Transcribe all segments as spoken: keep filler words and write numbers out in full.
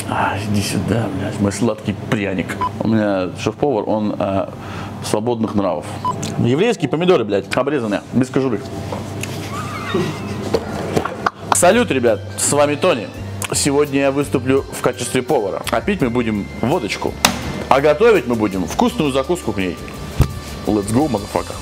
А, иди сюда, блядь, мой сладкий пряник. У меня шеф-повар, он а, свободных нравов. Еврейские помидоры, блядь, обрезанные, без кожуры. Салют, ребят, с вами Тони. Сегодня я выступлю в качестве повара. А пить мы будем водочку. А готовить мы будем вкусную закуску к ней. Let's go, motherfucker.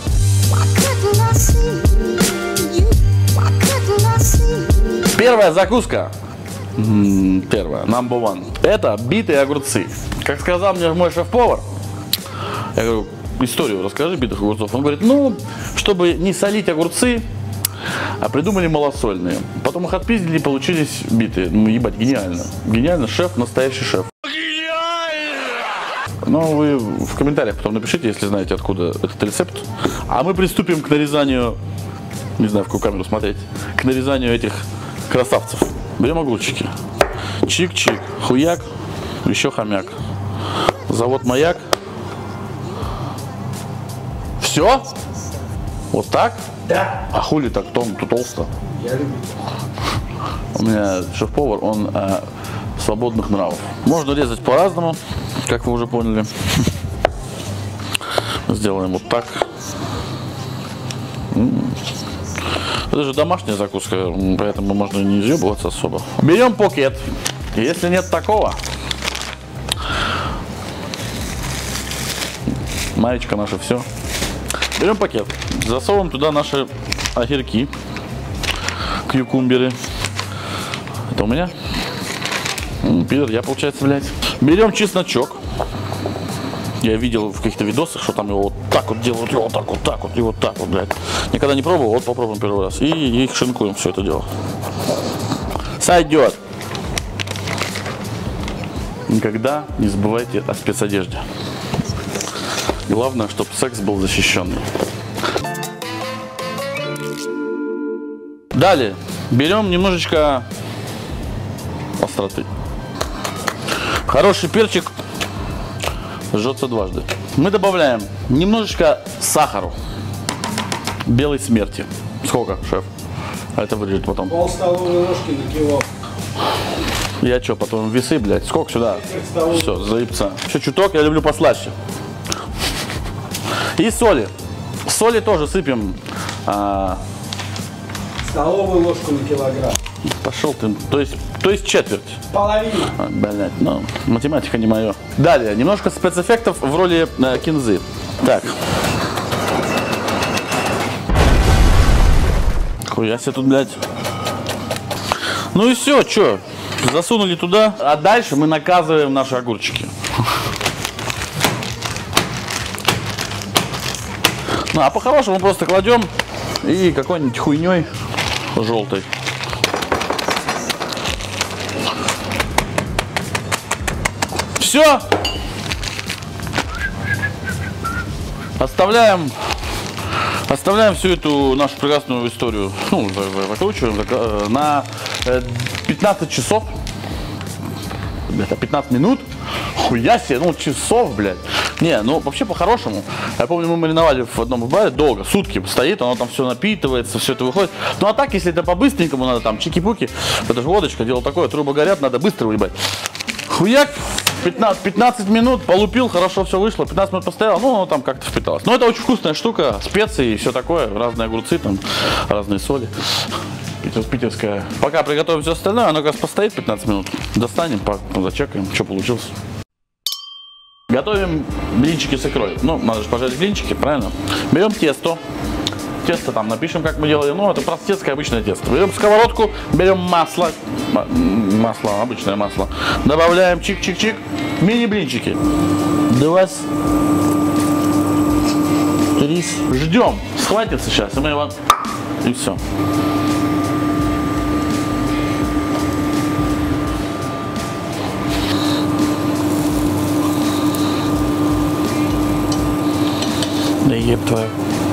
Первая закуска. Первая, number one. Это битые огурцы. Как сказал мне мой шеф-повар, я говорю, историю расскажи битых огурцов. Он говорит, ну, чтобы не солить огурцы, а придумали малосольные. Потом их отпиздили, получились битые. Ну, ебать, гениально. Гениально, шеф, настоящий шеф. Ну, вы в комментариях потом напишите, если знаете, откуда этот рецепт. А мы приступим к нарезанию, не знаю, в какую камеру смотреть, к нарезанию этих красавцев. Берем огурчики. Чик-чик, хуяк, еще хомяк. Завод «Маяк». Все? Вот так? Да. А хули так том, то толсто? Я люблю. У меня шеф-повар, он а, свободных нравов. Можно резать по-разному, как вы уже поняли. Сделаем вот так. Это же домашняя закуска, поэтому можно не изъебываться особо. Берем пакет. Если нет такого, маечка наша, все. Берем пакет, засовываем туда наши огурки, кьюкумберы. Это у меня. Пидор, я, получается, блядь. Берем чесночок. Я видел в каких-то видосах, что там его вот так вот делают, и вот так вот, так вот, и вот так вот, блядь. Никогда не пробовал, вот попробуем первый раз. И их шинкуем, все это дело. Сойдет. Никогда не забывайте о спецодежде. Главное, чтобы секс был защищенный. Далее берем немножечко остроты. Хороший перчик жжется дважды. Мы добавляем немножечко сахару. Белой смерти. Сколько, шеф? А это вырежет потом. Пол столовой ложки на кило. Я что, потом весы, блядь? Сколько сюда? Все, заебца. Еще чуток, я люблю послаще. И соли. Соли тоже сыпем. А... Столовую ложку на килограмм. Пошел ты. То есть, то есть четверть. Половина. А, блядь, ну, математика не мое. Далее, немножко спецэффектов в роли э, кинзы. Так. Хуя себе тут, блядь. Ну и все, что? Засунули туда. А дальше мы наказываем наши огурчики. Ну, а по-хорошему просто кладем и какой-нибудь хуйней желтой. Все. Оставляем, оставляем всю эту нашу прекрасную историю, ну, закручиваем на пятнадцать часов. Это пятнадцать минут. Хуя себе, ну, часов, блядь. Не, ну, вообще по-хорошему. Я помню, мы мариновали в одном баре долго, сутки стоит, оно там все напитывается, все это выходит. Ну, а так, если это по-быстренькому надо, там, чики-пуки, это же водочка, дело такое, трубы горят, надо быстро уебать. Хуяк, пятнадцать, пятнадцать минут, полупил, хорошо все вышло, пятнадцать минут постоял, ну, оно там как-то впиталось. Но это очень вкусная штука, специи и все такое, разные огурцы, там, разные соли. Питерская. Пока приготовим все остальное, оно как раз постоит пятнадцать минут. Достанем, зачекаем, что получилось. Готовим блинчики с икрой. Ну, надо же пожарить блинчики, правильно? Берем тесто. Тесто там напишем, как мы делаем. Ну, это простецкое обычное тесто. Берем сковородку, берем масло. Масло, обычное масло. Добавляем чик-чик-чик. Мини-блинчики. Два. Три. Ждем. Схватится сейчас, и мы его... И все. Да еб твою.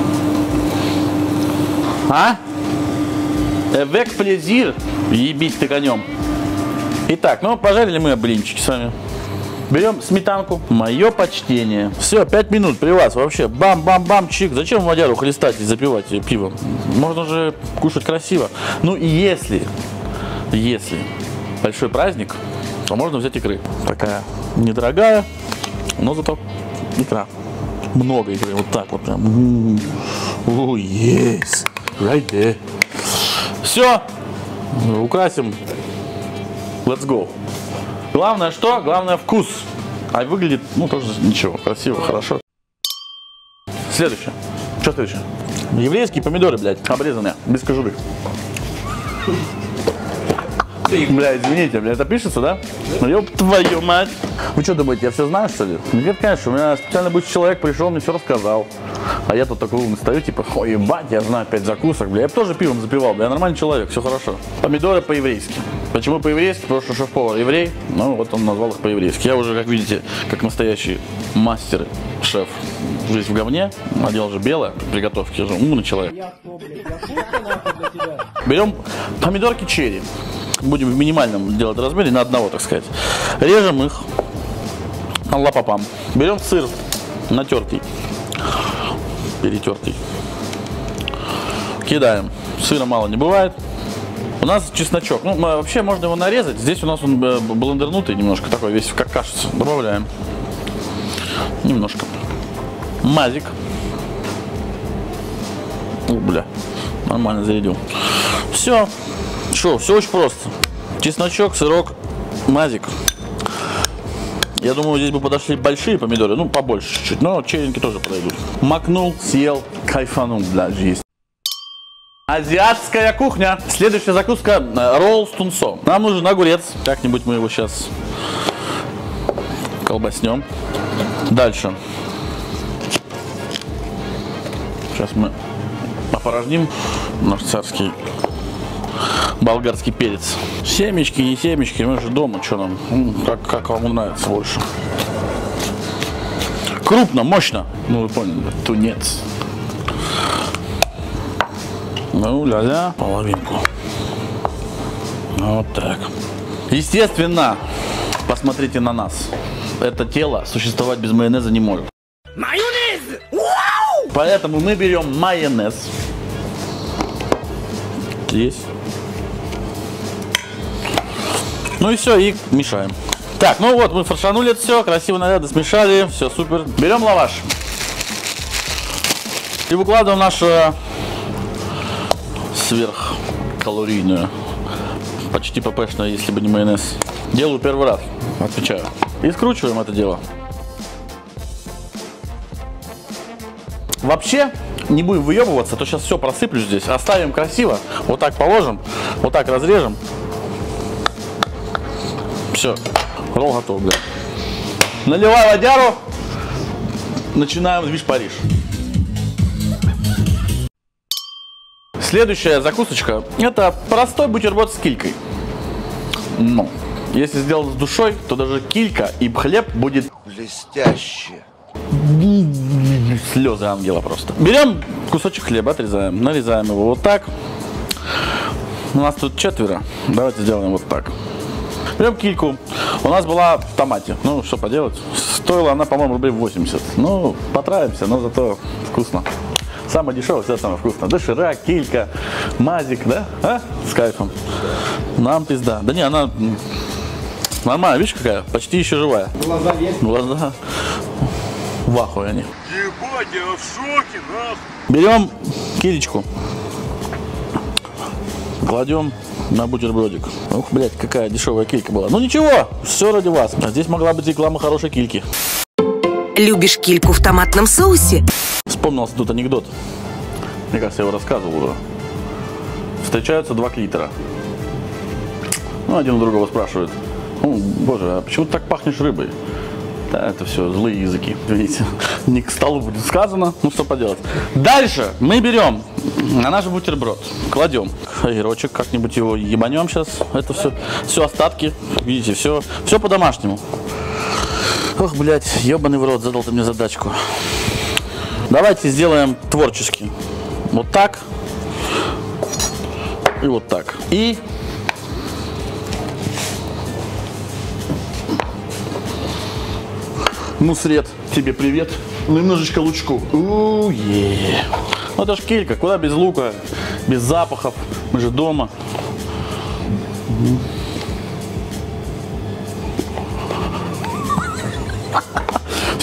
А? Эвек плезир. Ебись ты конем. Итак, ну пожарили мы блинчики с вами. Берем сметанку. Мое почтение. Все, пять минут при вас вообще. Бам-бам-бам, чик. Зачем водяру хлестать и запивать пивом? Можно же кушать красиво. Ну и если, если большой праздник, а можно взять икры. Такая недорогая, но зато икра. Много икры, вот так вот прям. О, yes, right there. Все, украсим. Let's go. Главное что? Главное вкус. А выглядит, ну, тоже ничего, красиво, хорошо. Следующее. Что следующее? Еврейские помидоры, блядь, обрезанные, без кожуры. Бля, извините, бля, это пишется, да? Ну, ёб твою мать. Вы что думаете, я все знаю, что ли? Нет, конечно, у меня специально бывший человек пришел, мне все рассказал. А я тут такой умный стою, типа, ой, ебать, я знаю пять закусок, бля. Я бы тоже пивом запивал, бля, я нормальный человек, все хорошо. Помидоры по-еврейски. Почему по-еврейски? Потому что шеф-повар еврей, ну, вот он назвал их по-еврейски. Я уже, как видите, как настоящий мастер, шеф, жизнь в говне, надел же белое, приготовки, я же умный человек. Берем помидорки черри. Будем в минимальном делать размере, на одного, так сказать. Режем их лапапам. Берем сыр натертый, перетертый. Кидаем. Сыра мало не бывает. У нас чесночок. Ну, вообще можно его нарезать. Здесь у нас он блендернутый немножко, такой весь как кашица. Добавляем. Немножко. Мазик. О, бля. Нормально зарядил. Все. Что, все очень просто. Чесночок, сырок, мазик. Я думаю, здесь бы подошли большие помидоры, ну, побольше чуть-чуть, но черенки тоже подойдут. Макнул, съел, кайфанул, бля, жизнь. Азиатская кухня. Следующая закуска – ролл с тунцом. Нам нужен огурец. Как-нибудь мы его сейчас колбаснем. Дальше. Сейчас мы опорожним наш царский болгарский перец. Семечки, не семечки, мы же дома, что нам, как, как вам нравится больше. Крупно, мощно. Ну вы поняли, тунец. Ну, ля-ля, половинку. Вот так. Естественно, посмотрите на нас. Это тело существовать без майонеза не может. Майонез! Вау! Поэтому мы берем майонез. Здесь. Ну и все, и мешаем. Так, ну вот, мы фаршанули это все, красиво наряды смешали, все супер. Берем лаваш. И выкладываем нашу сверхкалорийную, почти ппшную, если бы не майонез. Делаю первый раз, отвечаю. И скручиваем это дело. Вообще, не будем выебываться, то сейчас все просыплю здесь. Оставим красиво, вот так положим, вот так разрежем. Все, ролл готов, бля. Наливай водяру, начинаем движ Париж. Следующая закусочка – это простой бутерброд с килькой. Но если сделать с душой, то даже килька и хлеб будет блестяще. Слезы ангела просто. Берем кусочек хлеба, отрезаем, нарезаем его вот так. У нас тут четверо, давайте сделаем вот так. Берем кильку. У нас была в томате. Ну, что поделать. Стоила она, по-моему, рублей восемьдесят. Ну, потравимся, но зато вкусно. Самое дешевое, всегда самое вкусное. Доширак, килька, мазик, да? А? С кайфом. Нам пизда. Да не, она нормально, видишь какая? Почти еще живая. Глаза есть? Глаза в ахуе они. Ебать, я в шоке, нахуй. Берем килечку. Кладем на бутербродик. Ух, блядь, какая дешевая килька была. Ну ничего, все ради вас. А здесь могла быть реклама хорошей кильки. Любишь кильку в томатном соусе? Вспомнился тут анекдот. Мне кажется, я его рассказывал уже. Встречаются два клитора. Ну, один у другого спрашивает: ну, боже, а почему ты так пахнешь рыбой? Да, это все злые языки. Видите, не к столу будет сказано. Ну, что поделать. Дальше мы берем на наш бутерброд, кладем огурчик, как-нибудь его ебанем сейчас. Это все, все остатки. Видите, все, все по-домашнему. Ох, блядь, ебаный в рот, задал ты мне задачку. Давайте сделаем творчески. Вот так. И вот так. И Нусрет, тебе привет. Немножечко лучку. У-е. Ну это ж килька, куда без лука, без запахов. Мы же дома.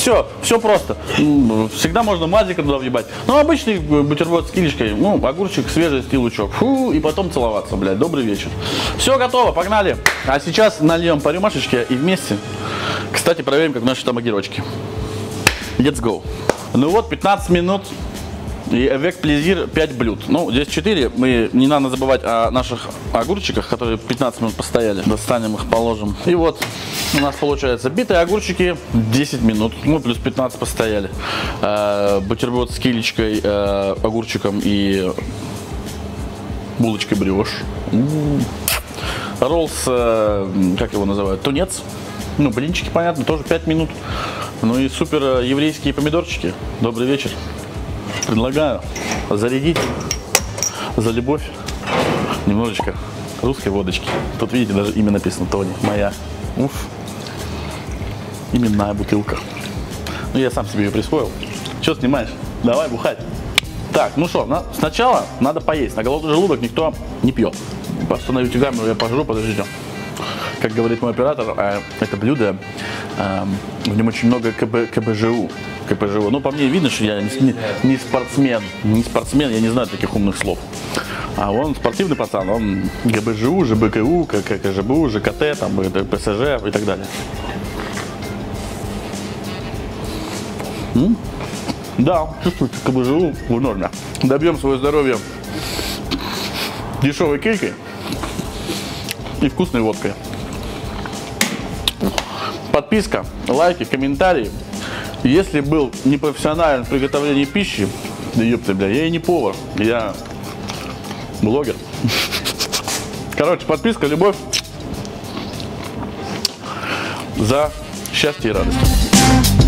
Все, все просто. Всегда можно мазика туда въебать. Ну, обычный бутерброд с килечкой, ну, огурчик, свежесть и лучок. Фу, и потом целоваться, блядь. Добрый вечер. Все готово, погнали. А сейчас нальем по рюмашечке и вместе, кстати, проверим, как наши там огурочки. Let's go. Ну вот, пятнадцать минут. И avec plaisir пять блюд. Ну, здесь четыре. Мы не надо забывать о наших огурчиках, которые пятнадцать минут постояли. Достанем их, положим. И вот у нас получается битые огурчики десять минут. Ну, плюс пятнадцать постояли. Э, бутерброд с килечкой, э, огурчиком и булочкой брioche. М-м-м. Ролл с, э, как его называют, тунец. Ну, блинчики, понятно, тоже пять минут. Ну и супер еврейские помидорчики. Добрый вечер. Предлагаю зарядить за любовь немножечко русской водочки. Тут, видите, даже имя написано, Тони, моя. Уф. Именная бутылка. Ну, я сам себе ее присвоил. Что снимаешь? Давай бухать. Так, ну что, на, сначала надо поесть. На голодный желудок никто не пьет. Остановите камеру, я пожру, подождите. Как говорит мой оператор, э, это блюдо, э, в нем очень много КБ, КБЖУ. КПЖУ. Ну, по мне видно, что я не, не спортсмен. Не спортсмен, я не знаю таких умных слов. А он спортивный пацан, он ГБЖУ, ЖБКУ, ККЖБУ, ЖКТ, там, ПСЖ и так далее. М? Да, чувствуете, КБЖУ в норме. Добьем свое здоровье дешевой кейкой и вкусной водкой. Подписка, лайки, комментарии. Если был непрофессионален в приготовлении пищи, да ёпта, бля, я и не повар, я блогер. Короче, подписка, любовь за счастье и радость.